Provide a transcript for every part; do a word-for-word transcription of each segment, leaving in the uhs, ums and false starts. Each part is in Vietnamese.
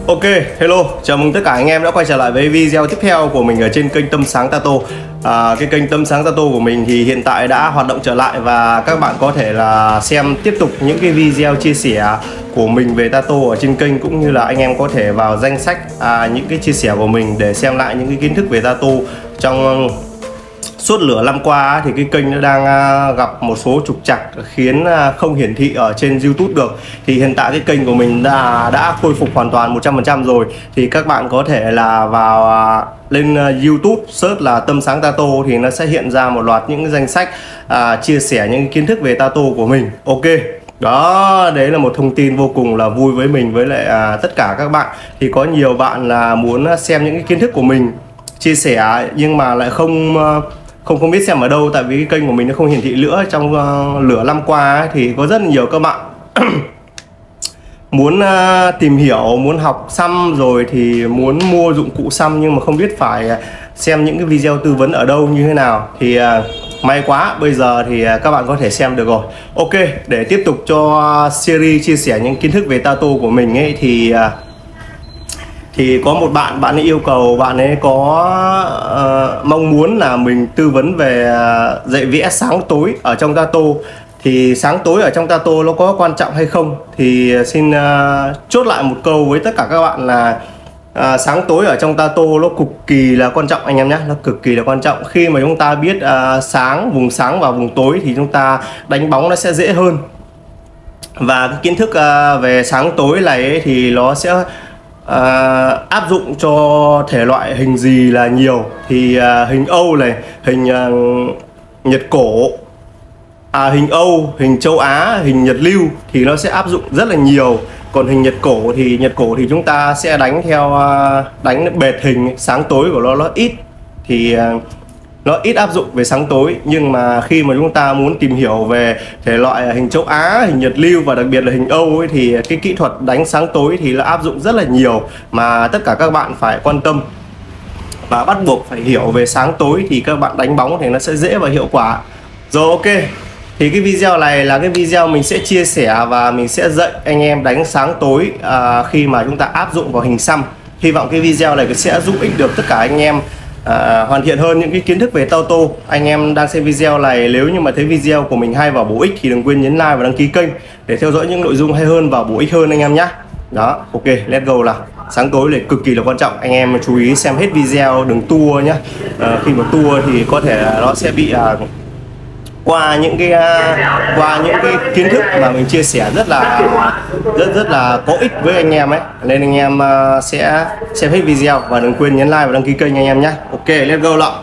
Ok, hello, chào mừng tất cả anh em đã quay trở lại với video tiếp theo của mình ở trên kênh Tâm Sáng Tato. à, Cái kênh Tâm Sáng Tato của mình thì hiện tại đã hoạt động trở lại và các bạn có thể là xem tiếp tục những cái video chia sẻ của mình về tato ở trên kênh, cũng như là anh em có thể vào danh sách à, những cái chia sẻ của mình để xem lại những cái kiến thức về tato. Trong suốt nửa năm qua thì cái kênh nó đang gặp một số trục trặc khiến không hiển thị ở trên YouTube được. Thì hiện tại cái kênh của mình đã đã khôi phục hoàn toàn một trăm phần trăm rồi. Thì các bạn có thể là vào lên YouTube search là Tâm Sáng Tato thì nó sẽ hiện ra một loạt những danh sách à, chia sẻ những kiến thức về tato của mình. Ok. Đó, đấy là một thông tin vô cùng là vui với mình với lại à, tất cả các bạn. Thì có nhiều bạn là muốn xem những cái kiến thức của mình chia sẻ nhưng mà lại không không không biết xem ở đâu, tại vì cái kênh của mình nó không hiển thị nữa. Trong uh, nửa năm qua ấy, thì có rất nhiều các bạn muốn uh, tìm hiểu, muốn học xăm rồi thì muốn mua dụng cụ xăm nhưng mà không biết phải xem những cái video tư vấn ở đâu như thế nào. Thì uh, may quá, bây giờ thì uh, các bạn có thể xem được rồi. Ok, để tiếp tục cho series chia sẻ những kiến thức về tato của mình ấy thì uh, thì có một bạn bạn ấy yêu cầu, bạn ấy có uh, mong muốn là mình tư vấn về uh, dạy vẽ sáng tối ở trong tato. Thì sáng tối ở trong tato nó có quan trọng hay không? Thì xin uh, chốt lại một câu với tất cả các bạn là uh, sáng tối ở trong tato nó cực kỳ là quan trọng anh em nhé. Nó cực kỳ là quan trọng. Khi mà chúng ta biết uh, sáng, vùng sáng và vùng tối thì chúng ta đánh bóng nó sẽ dễ hơn. Và cái kiến thức uh, về sáng tối này ấy, thì nó sẽ À, áp dụng cho thể loại hình gì là nhiều. Thì à, hình Âu này, hình à, Nhật cổ, à, hình Âu, hình châu Á, hình Nhật lưu thì nó sẽ áp dụng rất là nhiều. Còn hình Nhật cổ thì Nhật cổ thì chúng ta sẽ đánh theo à, đánh bệt hình, sáng tối của nó nó ít thì à, nó ít áp dụng về sáng tối. Nhưng mà khi mà chúng ta muốn tìm hiểu về thể loại hình châu Á, hình Nhật lưu và đặc biệt là hình Âu ấy, thì cái kỹ thuật đánh sáng tối thì nó áp dụng rất là nhiều mà tất cả các bạn phải quan tâm và bắt buộc phải hiểu về sáng tối thì các bạn đánh bóng thì nó sẽ dễ và hiệu quả. Rồi, ok, thì cái video này là cái video mình sẽ chia sẻ và mình sẽ dạy anh em đánh sáng tối à, khi mà chúng ta áp dụng vào hình xăm. Hy vọng cái video này sẽ giúp ích được tất cả anh em À, hoàn thiện hơn những cái kiến thức về tato. Anh em đang xem video này, nếu như mà thấy video của mình hay và bổ ích thì đừng quên nhấn like và đăng ký kênh để theo dõi những nội dung hay hơn và bổ ích hơn anh em nhé. Đó, ok, let's go. Là sáng tối này cực kỳ là quan trọng, anh em chú ý xem hết video, đừng tua nhé. à, Khi mà tua thì có thể nó sẽ bị à, qua những cái uh, qua những cái kiến thức mà mình chia sẻ rất là rất rất là có ích với anh em ấy, nên anh em uh, sẽ xem hết video và đừng quên nhấn like và đăng ký kênh anh em nhé. Ok, let's go lọ.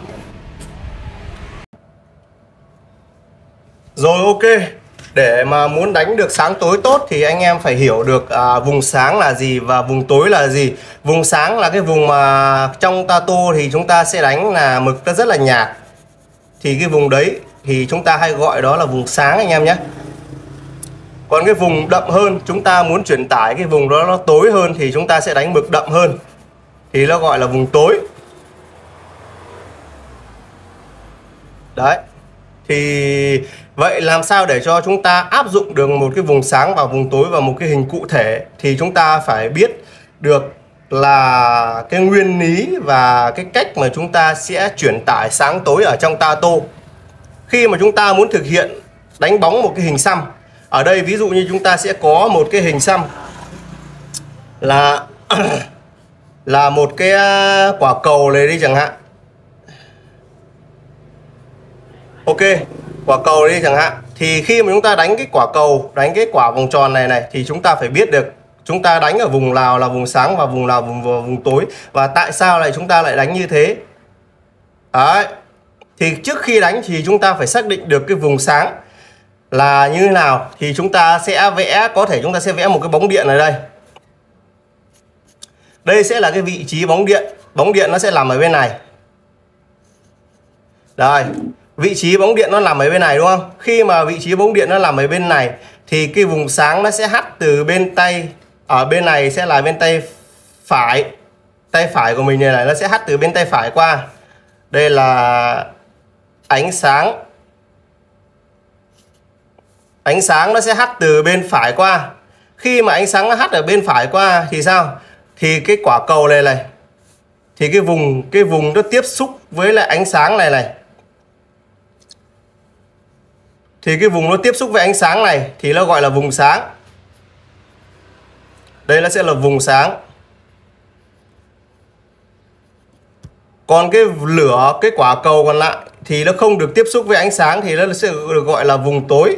Rồi, ok, để mà muốn đánh được sáng tối tốt thì anh em phải hiểu được uh, vùng sáng là gì và vùng tối là gì. Vùng sáng là cái vùng mà trong tato thì chúng ta sẽ đánh là mực nó rất là nhạt, thì cái vùng đấy thì chúng ta hay gọi đó là vùng sáng anh em nhé. Còn cái vùng đậm hơn, chúng ta muốn truyền tải cái vùng đó nó tối hơn thì chúng ta sẽ đánh mực đậm hơn, thì nó gọi là vùng tối. Đấy. Thì vậy làm sao để cho chúng ta áp dụng được một cái vùng sáng vào vùng tối và một cái hình cụ thể, thì chúng ta phải biết được là cái nguyên lý và cái cách mà chúng ta sẽ truyền tải sáng tối ở trong tato. Khi mà chúng ta muốn thực hiện đánh bóng một cái hình xăm, ở đây ví dụ như chúng ta sẽ có một cái hình xăm là là một cái quả cầu này đi chẳng hạn. Ok, quả cầu đi chẳng hạn. Thì khi mà chúng ta đánh cái quả cầu, đánh cái quả vòng tròn này này thì chúng ta phải biết được chúng ta đánh ở vùng nào là vùng sáng và vùng nào vùng vùng tối, và tại sao lại chúng ta lại đánh như thế. Đấy. Thì trước khi đánh thì chúng ta phải xác định được cái vùng sáng là như thế nào. Thì chúng ta sẽ vẽ, có thể chúng ta sẽ vẽ một cái bóng điện ở đây. Đây sẽ là cái vị trí bóng điện. Bóng điện nó sẽ nằm ở bên này. Đây, vị trí bóng điện nó nằm ở bên này đúng không? Khi mà vị trí bóng điện nó nằm ở bên này thì cái vùng sáng nó sẽ hắt từ bên tay, ở bên này sẽ là bên tay phải. Tay phải của mình này, này nó sẽ hắt từ bên tay phải qua. Đây là ánh sáng. Ánh sáng nó sẽ hắt từ bên phải qua. Khi mà ánh sáng nó hắt ở bên phải qua thì sao? thì cái quả cầu này này, thì cái vùng cái vùng nó tiếp xúc với lại ánh sáng này này, thì cái vùng nó tiếp xúc với ánh sáng này thì nó gọi là vùng sáng. Đây nó sẽ là vùng sáng. Còn cái lửa, cái quả cầu còn lại thì nó không được tiếp xúc với ánh sáng thì nó sẽ được gọi là vùng tối.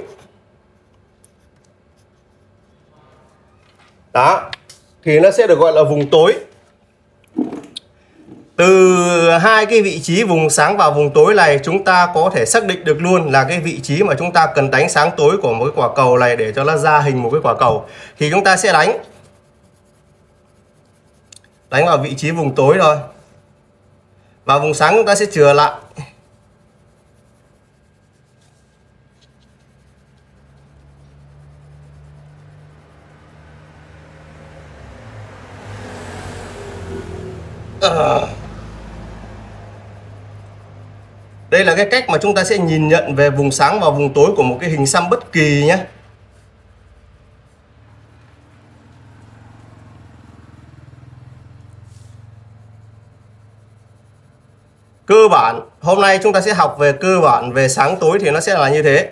Đó, thì nó sẽ được gọi là vùng tối. Từ hai cái vị trí vùng sáng và vùng tối này chúng ta có thể xác định được luôn là cái vị trí mà chúng ta cần đánh sáng tối của một cái quả cầu này để cho nó ra hình một cái quả cầu. Thì chúng ta sẽ đánh đánh vào vị trí vùng tối thôi. Và vùng sáng chúng ta sẽ chừa lại. À. Đây là cái cách mà chúng ta sẽ nhìn nhận về vùng sáng và vùng tối của một cái hình xăm bất kỳ nhé. Cơ bản, hôm nay chúng ta sẽ học về cơ bản về sáng tối thì nó sẽ là như thế.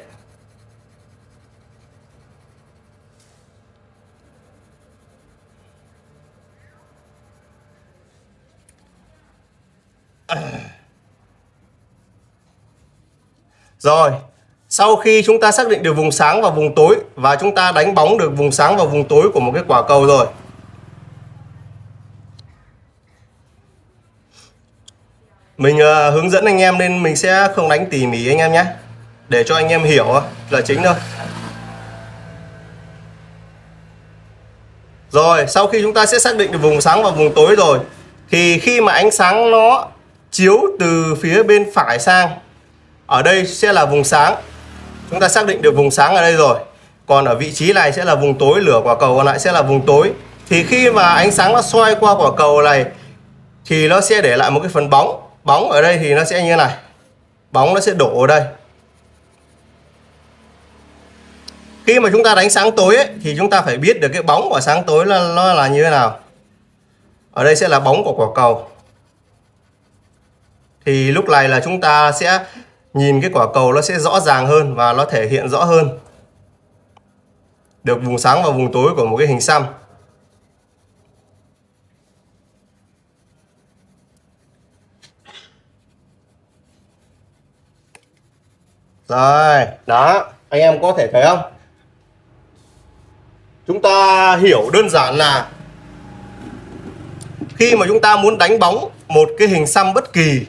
Rồi, sau khi chúng ta xác định được vùng sáng và vùng tối và chúng ta đánh bóng được vùng sáng và vùng tối của một cái quả cầu rồi, mình uh, hướng dẫn anh em nên mình sẽ không đánh tỉ mỉ anh em nhé, để cho anh em hiểu là chính thôi. Rồi, sau khi chúng ta sẽ xác định được vùng sáng và vùng tối rồi thì khi mà ánh sáng nó chiếu từ phía bên phải sang, ở đây sẽ là vùng sáng. Chúng ta xác định được vùng sáng ở đây rồi. Còn ở vị trí này sẽ là vùng tối, lửa quả cầu còn lại sẽ là vùng tối. Thì khi mà ánh sáng nó xoay qua quả cầu này thì nó sẽ để lại một cái phần bóng. Bóng ở đây thì nó sẽ như thế này. Bóng nó sẽ đổ ở đây. Khi mà chúng ta đánh sáng tối ấy, thì chúng ta phải biết được cái bóng của sáng tối là nó là như thế nào. Ở đây sẽ là bóng của quả cầu. Thì lúc này là chúng ta sẽ nhìn cái quả cầu nó sẽ rõ ràng hơn và nó thể hiện rõ hơn được vùng sáng và vùng tối của một cái hình xăm. Rồi, đó, anh em có thể thấy không? Chúng ta hiểu đơn giản là khi mà chúng ta muốn đánh bóng một cái hình xăm bất kỳ,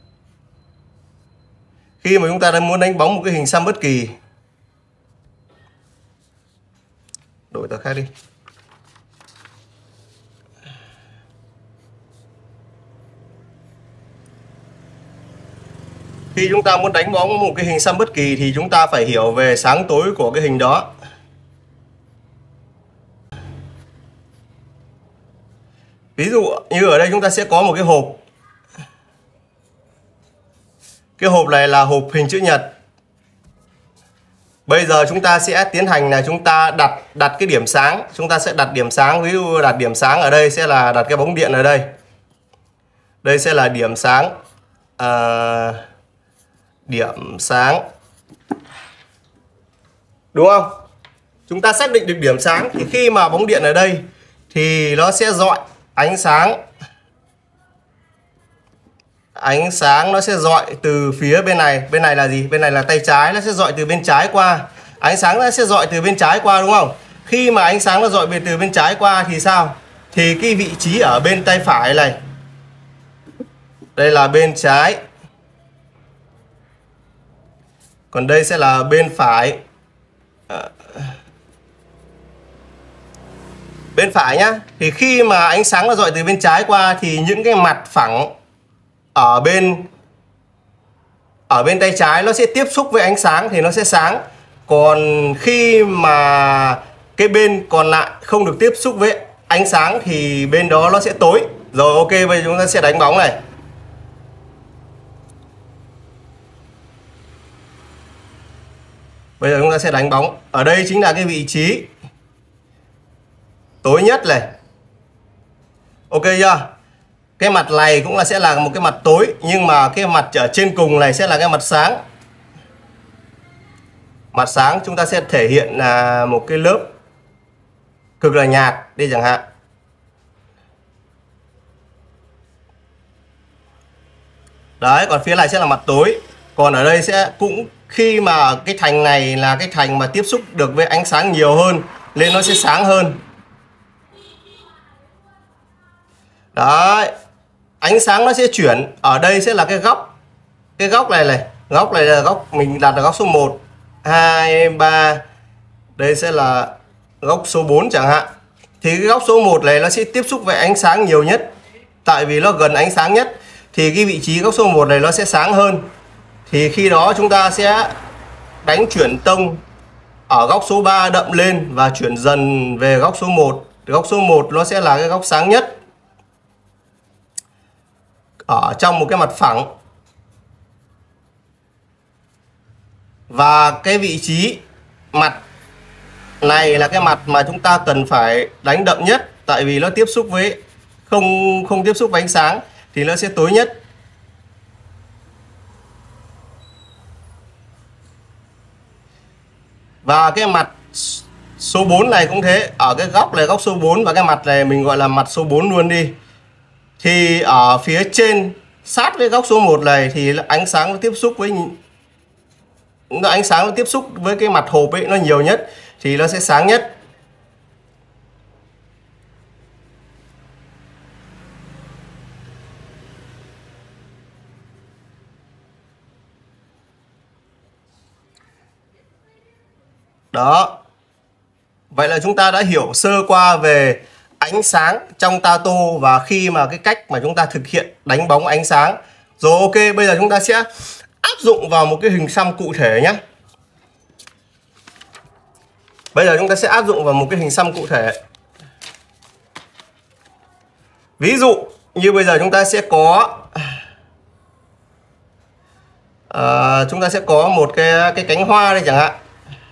Khi mà chúng ta muốn đánh bóng một cái hình xăm bất kỳ, đổi tờ khác đi. Khi chúng ta muốn đánh bóng một cái hình xăm bất kỳ thì chúng ta phải hiểu về sáng tối của cái hình đó. Ví dụ như ở đây chúng ta sẽ có một cái hộp. Cái hộp này là hộp hình chữ nhật. Bây giờ chúng ta sẽ tiến hành là chúng ta đặt đặt cái điểm sáng. Chúng ta sẽ đặt điểm sáng. Ví dụ đặt điểm sáng ở đây sẽ là đặt cái bóng điện ở đây. Đây sẽ là điểm sáng. À, điểm sáng. Đúng không? Chúng ta xác định được điểm sáng thì khi mà bóng điện ở đây thì nó sẽ rọi ánh sáng. Ánh sáng nó sẽ rọi từ phía bên này. Bên này là gì? Bên này là tay trái, nó sẽ rọi từ bên trái qua. Ánh sáng nó sẽ rọi từ bên trái qua, đúng không? Khi mà ánh sáng nó rọi từ bên trái qua thì sao? Thì cái vị trí ở bên tay phải này, đây là bên trái, còn đây sẽ là bên phải. Bên phải nhá. Thì khi mà ánh sáng nó rọi từ bên trái qua thì những cái mặt phẳng ở bên ở bên tay trái nó sẽ tiếp xúc với ánh sáng thì nó sẽ sáng. Còn khi mà cái bên còn lại không được tiếp xúc với ánh sáng thì bên đó nó sẽ tối. Rồi, ok, bây giờ chúng ta sẽ đánh bóng này. Bây giờ chúng ta sẽ đánh bóng. Ở đây chính là cái vị trí tối nhất này. Ok chưa? Cái mặt này cũng là sẽ là một cái mặt tối, nhưng mà cái mặt ở trên cùng này sẽ là cái mặt sáng. Mặt sáng chúng ta sẽ thể hiện là một cái lớp cực là nhạt đi chẳng hạn. Đấy, còn phía này sẽ là mặt tối. Còn ở đây sẽ cũng khi mà cái thành này là cái thành mà tiếp xúc được với ánh sáng nhiều hơn nên nó sẽ sáng hơn. Đấy, ánh sáng nó sẽ chuyển. Ở đây sẽ là cái góc. Cái góc này này, góc này là góc mình đặt là góc số một, hai, ba. Đây sẽ là góc số bốn chẳng hạn. Thì cái góc số một này nó sẽ tiếp xúc với ánh sáng nhiều nhất. Tại vì nó gần ánh sáng nhất thì cái vị trí góc số một này nó sẽ sáng hơn. Thì khi đó chúng ta sẽ đánh chuyển tông ở góc số ba đậm lên và chuyển dần về góc số một. Góc số một nó sẽ là cái góc sáng nhất ở trong một cái mặt phẳng. Và cái vị trí mặt này là cái mặt mà chúng ta cần phải đánh đậm nhất, tại vì nó tiếp xúc với không không tiếp xúc với ánh sáng thì nó sẽ tối nhất. Và cái mặt số bốn này cũng thế, ở cái góc này góc số bốn và cái mặt này mình gọi là mặt số bốn luôn đi. Thì ở phía trên sát với góc số một này thì ánh sáng nó tiếp xúc với nó ánh sáng nó tiếp xúc với cái mặt hộp ấy nó nhiều nhất thì nó sẽ sáng nhất. Đó. Vậy là chúng ta đã hiểu sơ qua về ánh sáng trong Tato và khi mà cái cách mà chúng ta thực hiện đánh bóng ánh sáng. Rồi ok, bây giờ chúng ta sẽ áp dụng vào một cái hình xăm cụ thể nhé. Bây giờ chúng ta sẽ áp dụng vào một cái hình xăm cụ thể. Ví dụ như bây giờ chúng ta sẽ có à, chúng ta sẽ có một cái cái cánh hoa đây chẳng hạn.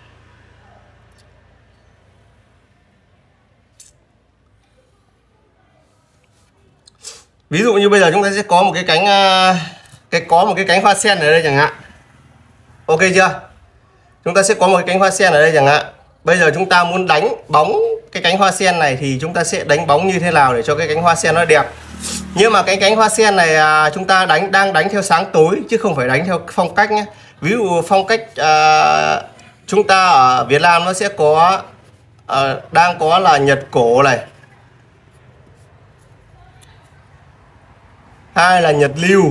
Ví dụ như bây giờ chúng ta sẽ có một cái cánh cái có một cái cánh hoa sen ở đây chẳng hạn. Ok chưa? Chúng ta sẽ có một cái cánh hoa sen ở đây chẳng hạn. Bây giờ chúng ta muốn đánh bóng cái cánh hoa sen này thì chúng ta sẽ đánh bóng như thế nào để cho cái cánh hoa sen nó đẹp. Nhưng mà cái cánh hoa sen này à, chúng ta đánh đang đánh theo sáng tối chứ không phải đánh theo phong cách nhé. Ví dụ phong cách à, chúng ta ở Việt Nam nó sẽ có à, đang có là nhật cổ này, hai là nhật lưu,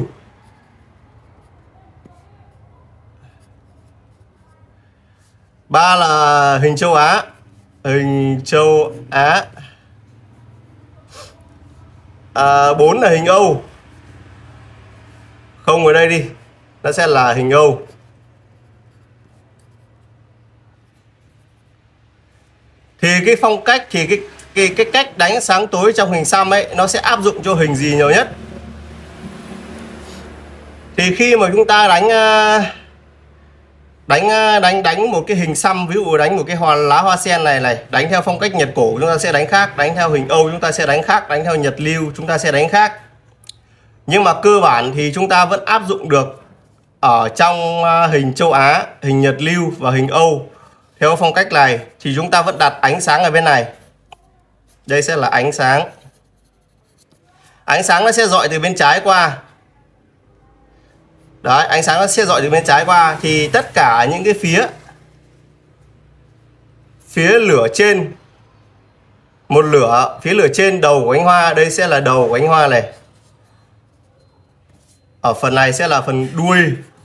ba là hình châu Á, hình châu Á, à, bốn là hình Âu, không ở đây đi, nó sẽ là hình Âu. Thì cái phong cách thì cái cái cái cách đánh sáng tối trong hình xăm ấy nó sẽ áp dụng cho hình gì nhiều nhất. Thì khi mà chúng ta đánh đánh đánh đánh một cái hình xăm, ví dụ đánh một cái hoa lá hoa sen này này, đánh theo phong cách nhật cổ chúng ta sẽ đánh khác, đánh theo hình Âu chúng ta sẽ đánh khác, đánh theo nhật lưu chúng ta sẽ đánh khác. Nhưng mà cơ bản thì chúng ta vẫn áp dụng được ở trong hình châu Á, hình nhật lưu và hình Âu. Theo phong cách này thì chúng ta vẫn đặt ánh sáng ở bên này. Đây sẽ là ánh sáng. Ánh sáng nó sẽ dọi từ bên trái qua. Đấy, ánh sáng nó sẽ dọi từ bên trái qua thì tất cả những cái phía phía lửa trên, một lửa phía lửa trên đầu của cánh hoa, đây sẽ là đầu của cánh hoa này. Ở phần này sẽ là phần đuôi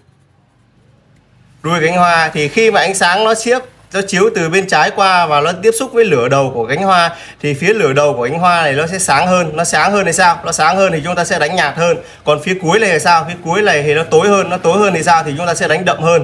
đuôi cánh hoa. Thì khi mà ánh sáng nó chiếc nó chiếu từ bên trái qua và nó tiếp xúc với lửa đầu của cánh hoa thì phía lửa đầu của cánh hoa này nó sẽ sáng hơn. Nó sáng hơn thì sao? Nó sáng hơn thì chúng ta sẽ đánh nhạt hơn. Còn phía cuối này thì sao? Phía cuối này thì nó tối hơn. Nó tối hơn thì sao? Thì chúng ta sẽ đánh đậm hơn.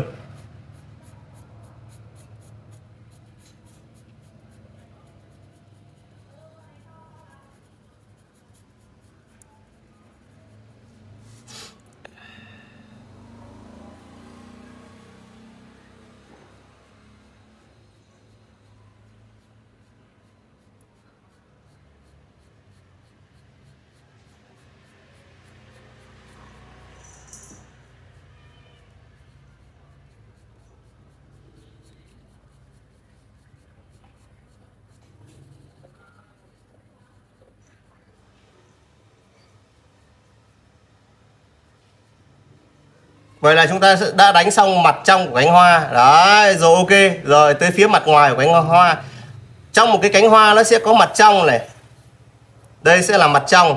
Vậy là chúng ta đã đánh xong mặt trong của cánh hoa. Đấy, rồi ok. Rồi tới phía mặt ngoài của cánh hoa. Trong một cái cánh hoa nó sẽ có mặt trong này. Đây sẽ là mặt trong.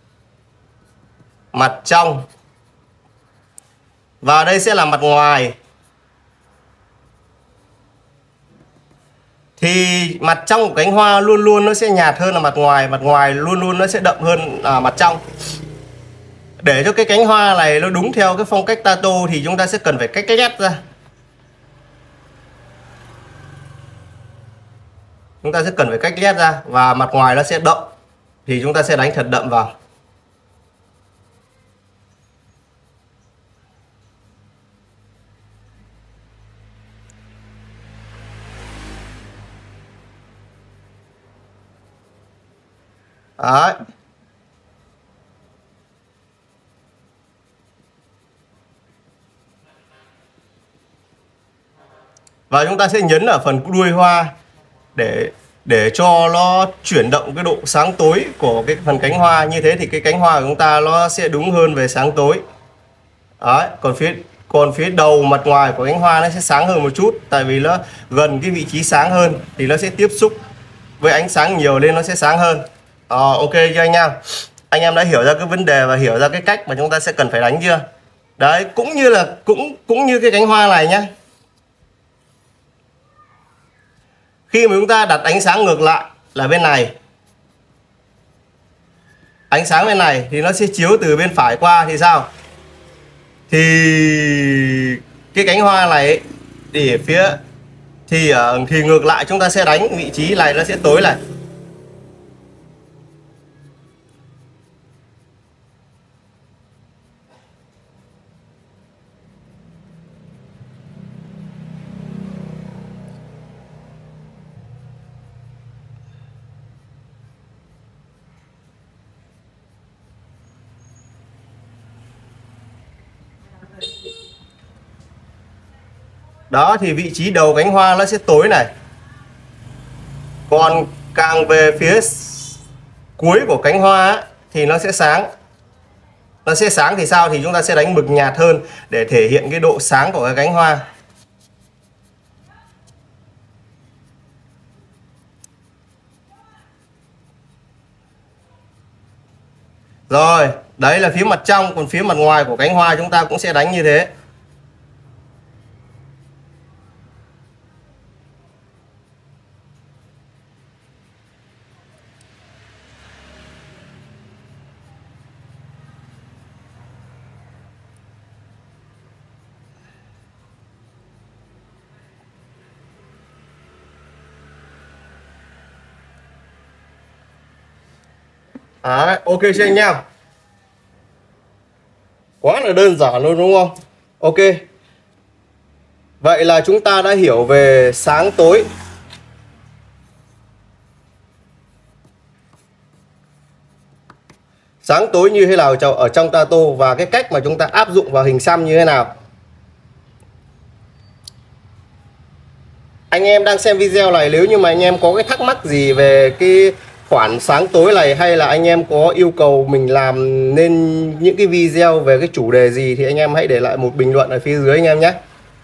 Mặt trong. Và đây sẽ là mặt ngoài. Thì mặt trong của cánh hoa luôn luôn nó sẽ nhạt hơn là mặt ngoài. Mặt ngoài luôn luôn nó sẽ đậm hơn là mặt trong. Để cho cái cánh hoa này nó đúng theo cái phong cách tato thì chúng ta sẽ cần phải cách ghép ra. Chúng ta sẽ cần phải cách ghép ra. Và mặt ngoài nó sẽ đậm. Thì chúng ta sẽ đánh thật đậm vào. Đấy. Và chúng ta sẽ nhấn ở phần đuôi hoa để để cho nó chuyển động cái độ sáng tối của cái phần cánh hoa. Như thế thì cái cánh hoa của chúng ta nó sẽ đúng hơn về sáng tối. Đấy, còn phía còn phía đầu mặt ngoài của cánh hoa nó sẽ sáng hơn một chút, tại vì nó gần cái vị trí sáng hơn thì nó sẽ tiếp xúc với ánh sáng nhiều nên nó sẽ sáng hơn. Ờ, ok chưa anh em? Anh em đã hiểu ra cái vấn đề và hiểu ra cái cách mà chúng ta sẽ cần phải đánh chưa? Đấy, cũng như là cũng cũng như cái cánh hoa này nhá. Khi mà chúng ta đặt ánh sáng ngược lại là bên này, ánh sáng bên này thì nó sẽ chiếu từ bên phải qua thì sao? Thì cái cánh hoa này thì ở phía thì thì ngược lại chúng ta sẽ đánh vị trí này nó sẽ tối này. Đó, thì vị trí đầu cánh hoa nó sẽ tối này. Còn càng về phía cuối của cánh hoa á, thì nó sẽ sáng. Nó sẽ sáng thì sao? Thì chúng ta sẽ đánh mực nhạt hơn để thể hiện cái độ sáng của cái cánh hoa. Rồi, đấy là phía mặt trong. Còn phía mặt ngoài của cánh hoa chúng ta cũng sẽ đánh như thế. Đấy, ok chưa anh em? Quá là đơn giản luôn đúng không? Ok. Vậy là chúng ta đã hiểu về sáng tối. Sáng tối như thế nào ở trong tato và cái cách mà chúng ta áp dụng vào hình xăm như thế nào. Anh em đang xem video này, nếu như mà anh em có cái thắc mắc gì về cái khoản sáng tối này, hay là anh em có yêu cầu mình làm nên những cái video về cái chủ đề gì, thì anh em hãy để lại một bình luận ở phía dưới anh em nhé.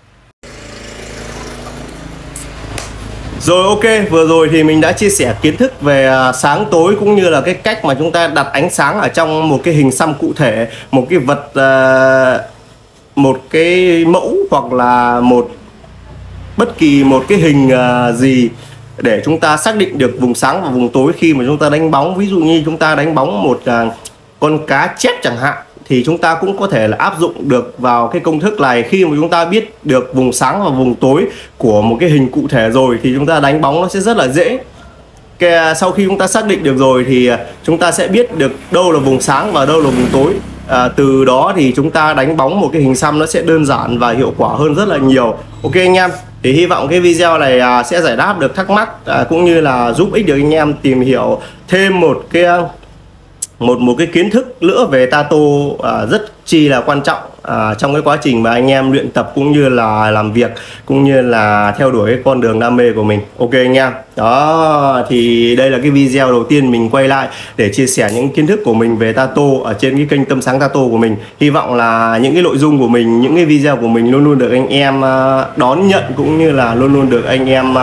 Rồi ok, vừa rồi thì mình đã chia sẻ kiến thức về sáng tối cũng như là cái cách mà chúng ta đặt ánh sáng ở trong một cái hình xăm cụ thể, một cái vật, một cái mẫu hoặc là một bất kỳ một cái hình gì để chúng ta xác định được vùng sáng và vùng tối khi mà chúng ta đánh bóng. Ví dụ như chúng ta đánh bóng một con cá chép chẳng hạn, thì chúng ta cũng có thể là áp dụng được vào cái công thức này. Khi mà chúng ta biết được vùng sáng và vùng tối của một cái hình cụ thể rồi thì chúng ta đánh bóng nó sẽ rất là dễ. Cái, sau khi chúng ta xác định được rồi thì chúng ta sẽ biết được đâu là vùng sáng và đâu là vùng tối. À, từ đó thì chúng ta đánh bóng một cái hình xăm nó sẽ đơn giản và hiệu quả hơn rất là nhiều. Ok anh em, thì hy vọng cái video này à, sẽ giải đáp được thắc mắc, à, cũng như là giúp ích được anh em tìm hiểu thêm một cái một một cái kiến thức nữa về tato à, rất chi là quan trọng à, trong cái quá trình mà anh em luyện tập cũng như là làm việc, cũng như là theo đuổi cái con đường đam mê của mình. Ok anh em, đó thì đây là cái video đầu tiên mình quay lại để chia sẻ những kiến thức của mình về tattoo ở trên cái kênh Tâm Sáng Tattoo của mình. Hy vọng là những cái nội dung của mình, những cái video của mình luôn luôn được anh em đón nhận, cũng như là luôn luôn được anh em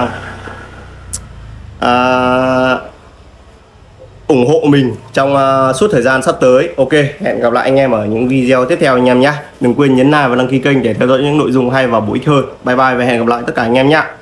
à, ủng hộ mình trong uh, suốt thời gian sắp tới. Ok, hẹn gặp lại anh em ở những video tiếp theo anh em nhé. Đừng quên nhấn like và đăng ký kênh để theo dõi những nội dung hay và bổ ích hơn. Bye bye và hẹn gặp lại tất cả anh em nhé.